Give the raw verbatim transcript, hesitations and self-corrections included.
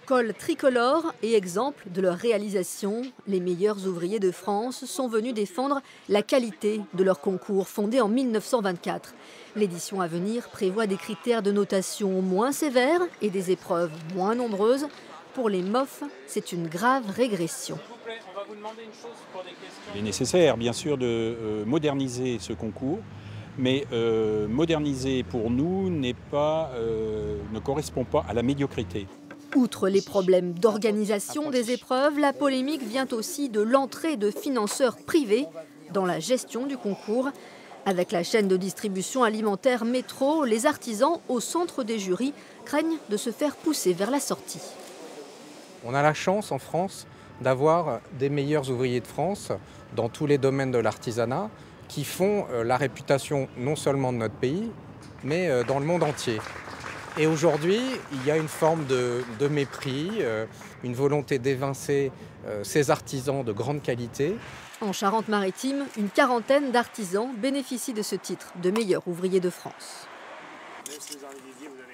Col tricolore et exemple de leur réalisation, les meilleurs ouvriers de France sont venus défendre la qualité de leur concours fondé en mille neuf cent vingt-quatre. L'édition à venir prévoit des critères de notation moins sévères et des épreuves moins nombreuses. Pour les M O F, c'est une grave régression. Il est nécessaire, bien sûr, de euh, moderniser ce concours, mais euh, moderniser pour nous n'est pas, euh, ne correspond pas à la médiocrité. Outre les problèmes d'organisation des épreuves, la polémique vient aussi de l'entrée de financeurs privés dans la gestion du concours. Avec la chaîne de distribution alimentaire Métro, les artisans au centre des jurys craignent de se faire pousser vers la sortie. On a la chance en France d'avoir des meilleurs ouvriers de France dans tous les domaines de l'artisanat qui font la réputation non seulement de notre pays, mais dans le monde entier. Et aujourd'hui, il y a une forme de, de mépris, une volonté d'évincer ces artisans de grande qualité. En Charente-Maritime, une quarantaine d'artisans bénéficient de ce titre de meilleur ouvrier de France.